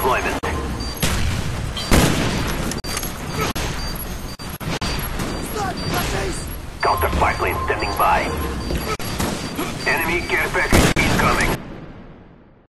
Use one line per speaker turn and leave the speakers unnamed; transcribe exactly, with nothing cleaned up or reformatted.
deployment. Counter spy plane standing by. Enemy care package incoming.